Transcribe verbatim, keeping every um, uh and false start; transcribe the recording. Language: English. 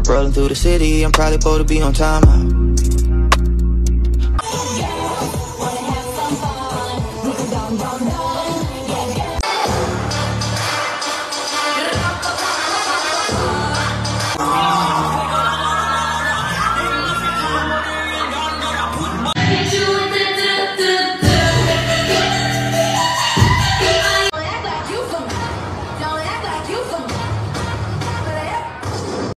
Rolling through the city, I'm probably supposed to be on time out.